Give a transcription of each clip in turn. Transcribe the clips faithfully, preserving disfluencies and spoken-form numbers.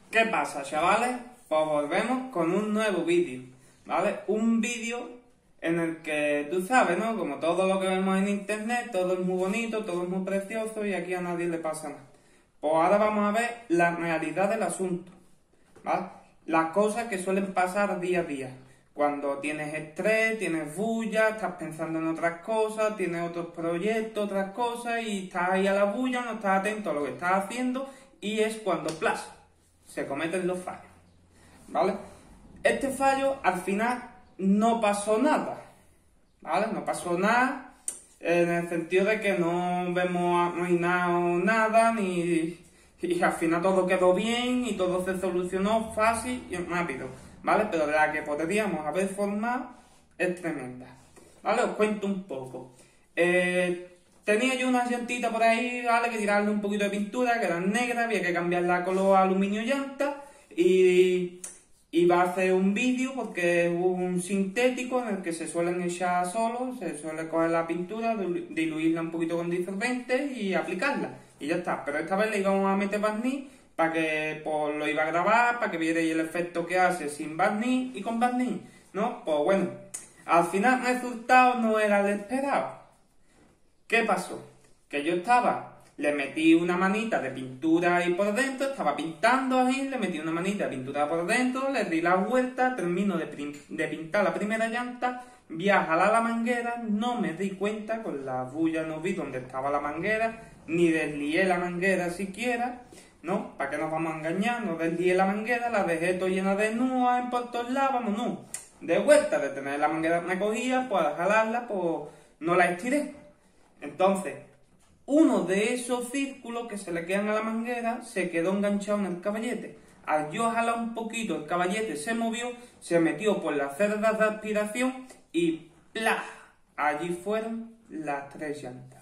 ¿Qué pasa, chavales? Pues volvemos con un nuevo vídeo, ¿vale? Un vídeo en el que, tú sabes, ¿no? Como todo lo que vemos en internet, todo es muy bonito, todo es muy precioso y aquí a nadie le pasa nada. Pues ahora vamos a ver la realidad del asunto, ¿vale? Las cosas que suelen pasar día a día. Cuando tienes estrés, tienes bulla, estás pensando en otras cosas, tienes otros proyectos, otras cosas y estás ahí a la bulla, no estás atento a lo que estás haciendo y es cuando, ¡plas!, se cometen los fallos, ¿vale? Este fallo al final no pasó nada, ¿vale? No pasó nada en el sentido de que no vemos, no hay nada, nada ni, y al final todo quedó bien y todo se solucionó fácil y rápido, ¿vale? Pero la que podríamos haber formado es tremenda, ¿vale? Os cuento un poco. Eh, tenía yo una llantita por ahí, ¿vale? Que tirarle un poquito de pintura, que era negra, había que cambiarla a color aluminio llanta y iba a hacer un vídeo porque es un sintético en el que se suelen echar solos, se suele coger la pintura, diluirla un poquito con disolvente y aplicarla y ya está. Pero esta vez le íbamos a meter barniz para que pues, lo iba a grabar, para que vierais el efecto que hace sin barniz y con barniz, ¿no? Pues bueno, al final el resultado no era el esperado. ¿Qué pasó? Que yo estaba, le metí una manita de pintura ahí por dentro, estaba pintando ahí, le metí una manita de pintura por dentro, le di la vuelta, termino de, de pintar la primera llanta, voy a jalar la manguera, no me di cuenta, con la bulla no vi dónde estaba la manguera, ni deslié la manguera siquiera, ¿no? ¿Para qué nos vamos a engañar? No deslié la manguera, la dejé todo llena de nudos en por todos lados, vamos, no. De vuelta, de tener la manguera me cogía, pues al jalarla, pues no la estiré. Entonces, uno de esos círculos que se le quedan a la manguera se quedó enganchado en el caballete. Al yo jalar un poquito, el caballete se movió, se metió por las cerdas de aspiración y ¡plá! Allí fueron las tres llantas.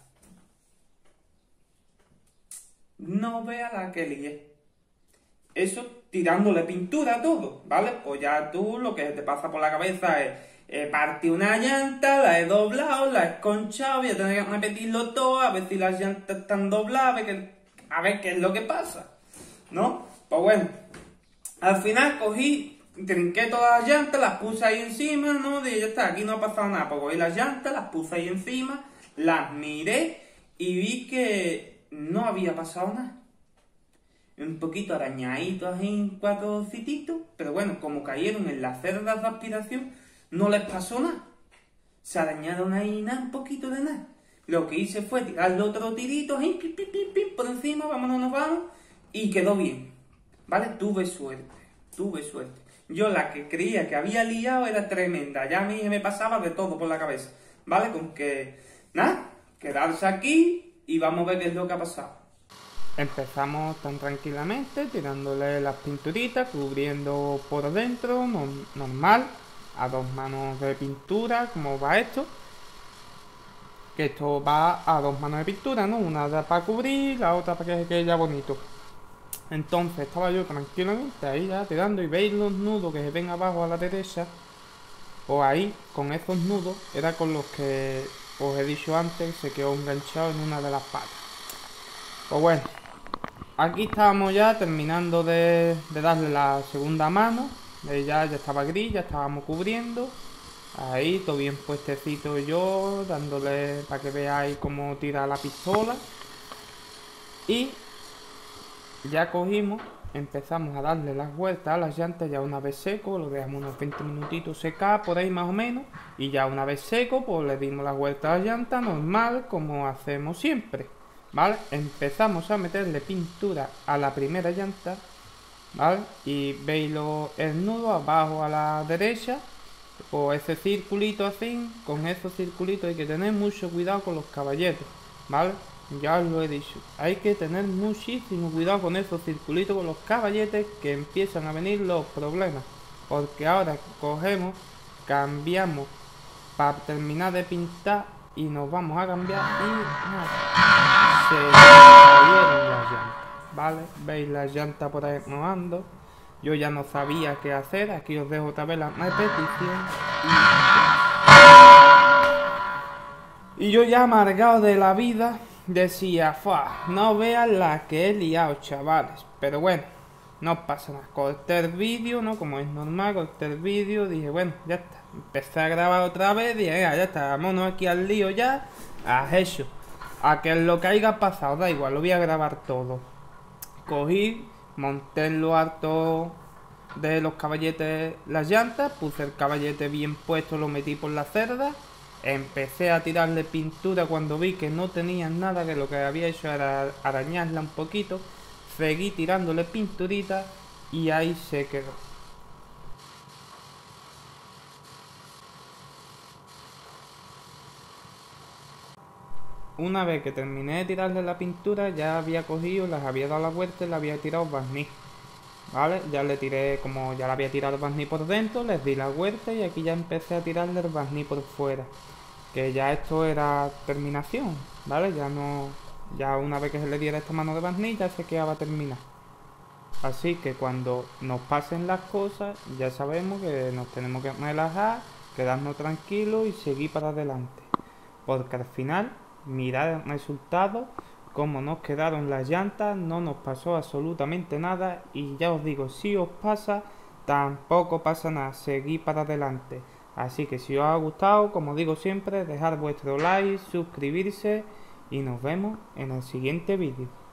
No vea la que lié. Eso tirándole pintura a todo, ¿vale? Pues ya tú lo que te pasa por la cabeza es... Eh, partí una llanta, la he doblado, la he esconchado, voy a tener que repetirlo todo, a ver si las llantas están dobladas, a ver qué, a ver qué es lo que pasa, ¿no? Pues bueno, al final cogí, trinqué todas las llantas, las puse ahí encima, ¿no? Y ya está, aquí no ha pasado nada, pues cogí las llantas, las puse ahí encima, las miré y vi que no había pasado nada. Un poquito arañaditos en cuatro sitios, pero bueno, como cayeron en las cerdas de aspiración, no les pasó nada. Se arañaron ahí nada, un poquito de nada. Lo que hice fue tirarle otro tirito, ahí, pim, pim, pim, pim, por encima, vámonos, nos vamos, y quedó bien. ¿Vale? Tuve suerte, tuve suerte. Yo la que creía que había liado era tremenda, ya a mí me pasaba de todo por la cabeza. ¿Vale? Con que, nada, quedarse aquí y vamos a ver qué es lo que ha pasado. Empezamos tan tranquilamente, tirándole las pinturitas, cubriendo por dentro, no, normal. A dos manos de pintura, como va esto, que esto va a dos manos de pintura, ¿no? Una para cubrir, la otra para que se quede ya bonito. Entonces estaba yo tranquilamente ahí ya tirando y veis los nudos que se ven abajo a la derecha, o ahí, con esos nudos, era con los que os he dicho antes, se quedó enganchado en una de las patas. Pues bueno, aquí estábamos ya terminando de, de darle la segunda mano. Ya, ya estaba gris, ya estábamos cubriendo. Ahí, todo bien puestecito yo, dándole para que veáis cómo tira la pistola. Y ya cogimos, empezamos a darle las vueltas a las llantas ya una vez seco, lo dejamos unos veinte minutitos secar por ahí más o menos. Y ya una vez seco, pues le dimos las vueltas a las llantas normal, como hacemos siempre, ¿vale? Empezamos a meterle pintura a la primera llanta, ¿vale? Y veis lo, el nudo abajo a la derecha, o ese circulito así. Con esos circulitos hay que tener mucho cuidado con los caballetes, ¿vale? Ya os lo he dicho, hay que tener muchísimo cuidado con esos circulitos, con los caballetes, que empiezan a venir los problemas, porque ahora cogemos, cambiamos para terminar de pintar y nos vamos a cambiar y nada, se cayeron las llantas. Vale, veis la llanta por ahí rodando. Yo ya no sabía qué hacer. Aquí os dejo otra vez la repetición. Y, y yo ya amargado de la vida decía, ¡fua! No vean la que he liado, chavales. Pero bueno, No pasa nada. Corté el vídeo, ¿no? Como es normal, corté el vídeo. Dije, bueno, ya está. Empecé a grabar otra vez. Dije, ya, ya está, vámonos aquí al lío ya. A eso. A que lo que haya pasado, da igual, lo voy a grabar todo. Cogí, monté en lo alto de los caballetes las llantas, puse el caballete bien puesto, lo metí por la cerda. Empecé a tirarle pintura cuando vi que no tenía nada, que lo que había hecho era arañarla un poquito. Seguí tirándole pinturita y ahí se quedó. Una vez que terminé de tirarle la pintura, ya había cogido, las había dado la vuelta y le había tirado barniz. ¿Vale? Ya le tiré, como ya le había tirado el barniz por dentro, les di la vuelta y aquí ya empecé a tirarle el barniz por fuera. Que ya esto era terminación, ¿vale? Ya no, ya una vez que se le diera esta mano de barniz ya se quedaba terminado. Así que cuando nos pasen las cosas, ya sabemos que nos tenemos que relajar, quedarnos tranquilos y seguir para adelante. Porque al final, mirad el resultado, como nos quedaron las llantas, no nos pasó absolutamente nada. Y ya os digo, si os pasa, tampoco pasa nada, seguid para adelante. Así que si os ha gustado, como digo siempre, dejad vuestro like, suscribirse y nos vemos en el siguiente vídeo.